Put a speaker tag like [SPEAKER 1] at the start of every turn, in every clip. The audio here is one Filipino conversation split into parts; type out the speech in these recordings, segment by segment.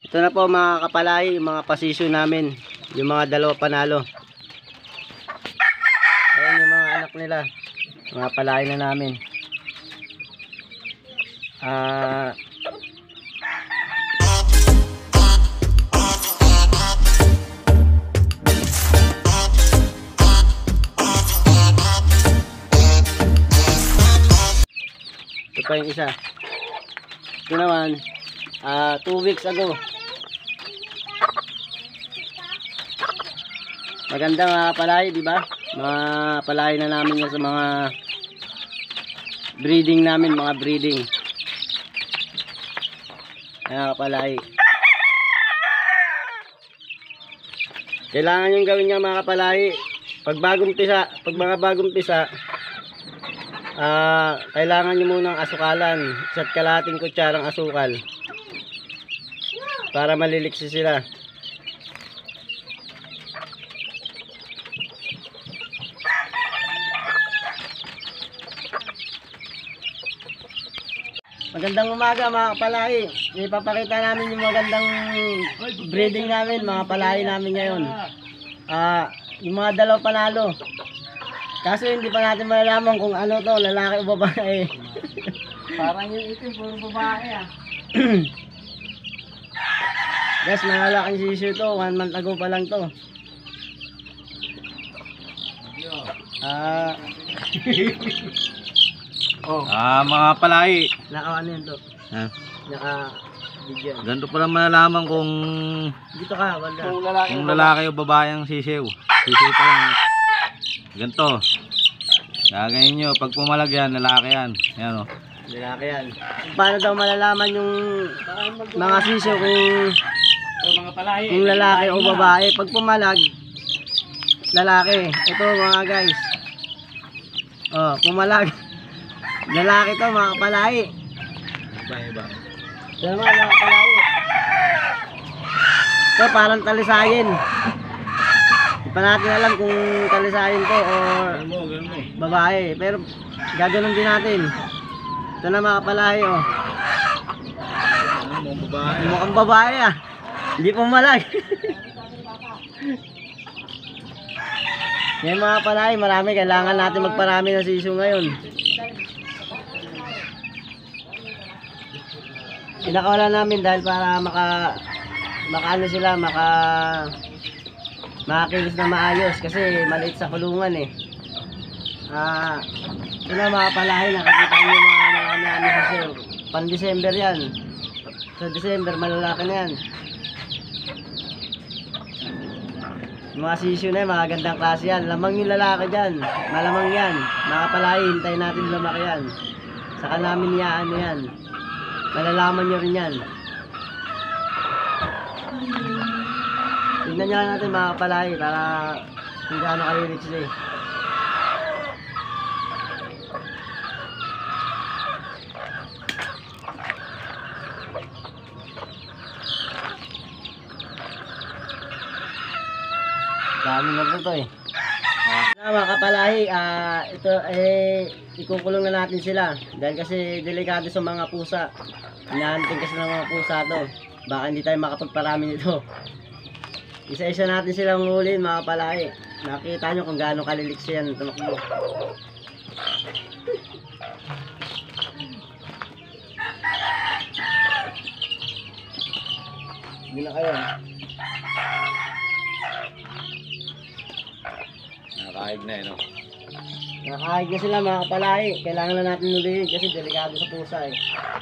[SPEAKER 1] Ito na po mga kapalay, yung mga pasisyo namin. Yung mga dalawa panalo. Ayan yung mga anak nila. Mga palay na namin. Ito pa yung isa. Ito naman 2 weeks ago. Maganda mga palay, di ba? Mga palay na namin yan sa mga breeding namin, mga breeding. Mga palay. Kailangan yung gawin niya mga palay. Pag mga bagong pisa, kailangan nyo munang asukalan. 1 kalahating kutsarang asukal para maliliksi sila. Magandang umaga mga kapalahi. Ipapakita namin yung magandang breeding namin, mga palahi namin ngayon. Yung mga dalaw panalo. Kaso hindi pa natin malalaman kung ano to, lalaki o babae.
[SPEAKER 2] Parang yung itim, puro babae ah.
[SPEAKER 1] Guys, mga laking sisyo to, 1 month ago pa lang to.
[SPEAKER 3] Mga palay.
[SPEAKER 1] Naka ano yun to? Naka video.
[SPEAKER 3] Ganito pala malalaman kung
[SPEAKER 1] Dito ka, wala.
[SPEAKER 3] kung lalaki o babae ang sisiw. Sisiw pa lang. Ganito. Gagawin nyo. Pag pumalag yan, lalaki yan. Yan o.
[SPEAKER 1] Lalaki yan. Paano daw malalaman yung mga sisyo kung lalaki o babae? Pag pumalag, lalaki. Ito mga guys. Pumalag. Lalaki to mga kapalahi.
[SPEAKER 3] Iba.
[SPEAKER 1] Yan mga kapalahi. Ito parang talisayin. Hindi pa natin alam kung talisayin to o babae. Pero gaganon din natin. Ito na mga kapalahi oh. Mukhang babae ah. Hindi pumalag. Yan mga kapalahi, marami. Kailangan natin magparami ng sisyo ngayon. Pinakawala namin dahil para makaano sila, makakilos na maayos kasi maliit sa kulungan eh. Ito na mga palahin, nakikita nyo yung mga marami namin sa sale. Pan-December yan. Sa December malalaki na yan. Yung mga sisyo na yan, mga gandang klase yan. Lamang yung lalaki dyan, malamang yan. Mga palahin, hintayin natin lumaki yan. Saka namin iyaan yan. Malalaman nyo rin yan. Tignan nyo natin mga kapalahi para kung gaano kalilit sila eh. Dami na ito eh. Mga kapalahi, ito ikukulong na natin sila dahil kasi delikado sa mga pusa. Hinahanting kasi ng mga pusa to. Baka hindi tayo makapagparami nito. Isa-isa natin silang hulin mga kapalahi. Nakita nyo kung gaano kaliliksi yan tumakbo. Hindi na kayo.
[SPEAKER 3] Nakakaig na no?
[SPEAKER 1] Nakakaig na sila mga kapalahi. Kailangan na natin nulihin kasi delikado sa pusa eh.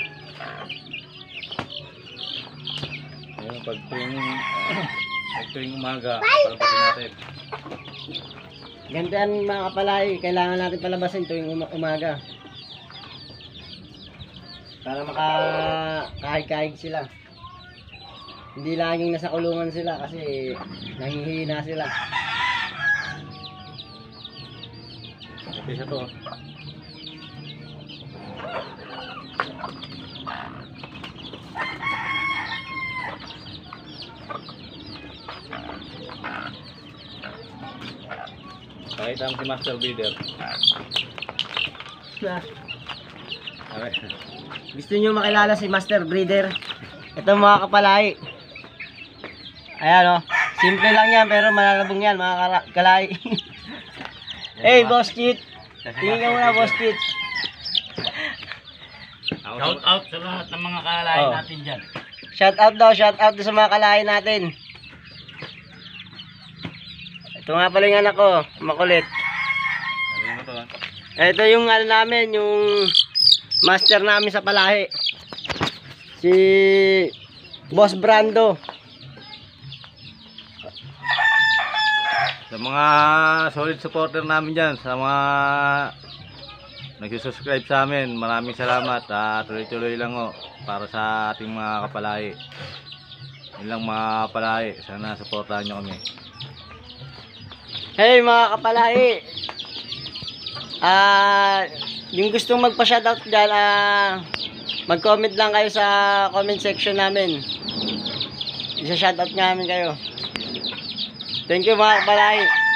[SPEAKER 3] Ayun, pag tuwing umaga, palabasin natin.
[SPEAKER 1] Ganito yan mga kapalahi. Kailangan natin palabasin tuwing umaga. Para makakaig-kaig sila. Hindi laging nasa kulungan sila kasi nangihina sila.
[SPEAKER 3] Isa to. Pakita mo si Master Breeder.
[SPEAKER 1] Gusto nyo makilala si Master Breeder? Ito mga kapalahi. Ayan, oh. Simple lang yan, pero malalabong yan, mga kalay. Hey, Boss Chit. Tingin ka muna, Boss Chit.
[SPEAKER 2] Shout out sa lahat ng mga kalay
[SPEAKER 1] Oh.
[SPEAKER 2] natin dyan.
[SPEAKER 1] Shout out daw sa mga kalay natin. Ito nga pala yung anak ko, makulit.
[SPEAKER 3] Sabi mo to, ha?
[SPEAKER 1] Ito yung ano namin, yung master namin sa palahi. Si Boss Brando.
[SPEAKER 3] Sa mga solid supporter namin dyan, sa mga nagsusubscribe sa amin, maraming salamat. Tuloy-tuloy lang ho para sa ating mga kapalahi. Yun lang mga kapalahi, sana supportahan nyo kami.
[SPEAKER 1] Hey mga kapalahi. Yung gustong magpa-shoutout dyan, mag-comment lang kayo sa comment section namin. Isa-shoutout namin kayo. Thank you mga kapalahi.